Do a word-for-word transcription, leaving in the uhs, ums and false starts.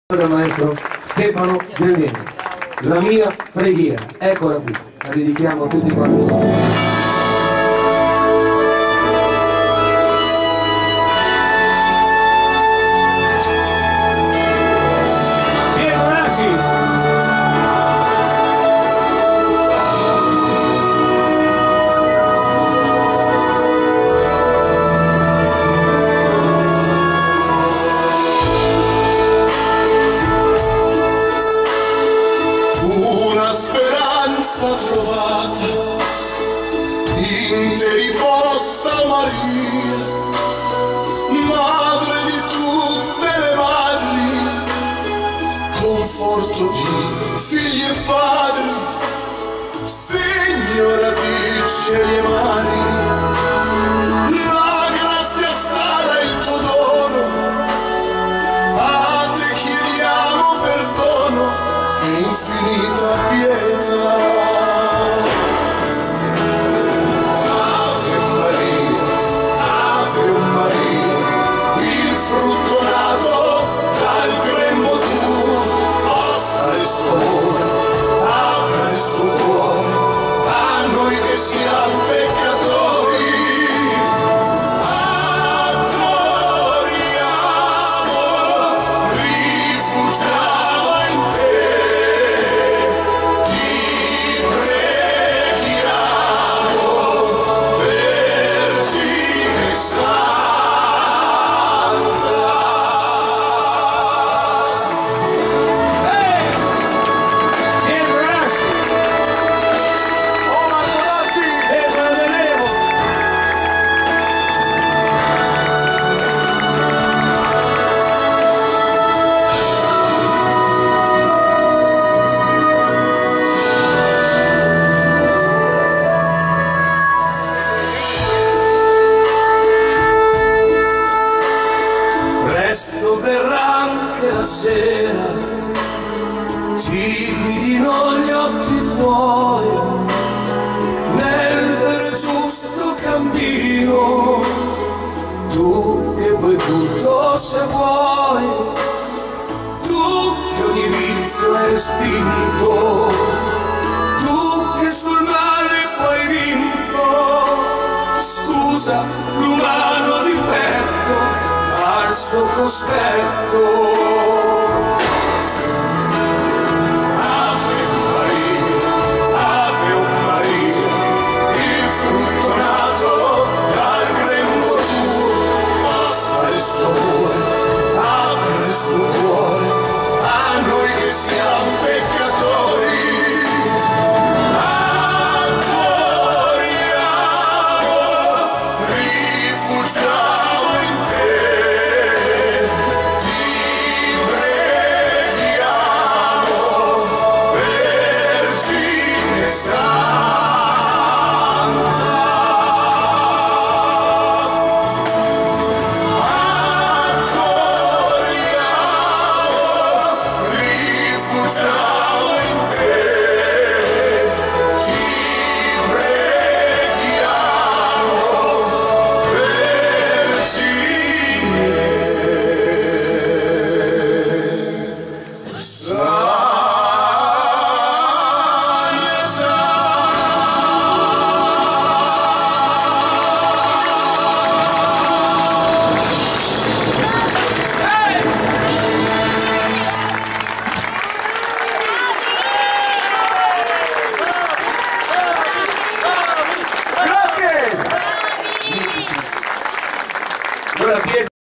Dal maestro Stefano Giannini. La mia preghiera, eccola qui, la dedichiamo a tutti quanti. Trovata in te riposta Maria, madre di tutte le madri, conforto di figli e padri, signora di cieli e mari. La grazia sarà il tuo dono, a te chiediamo perdono e infinita pietà. Presto verrà anche la sera, ci guidino gli occhi tuoi nel vero giusto cammino, tu che puoi tutto se vuoi, tu che ogni vizio hai respinto, tu che sul male poi vinto. Scusa l'umano difetto al suo cospetto.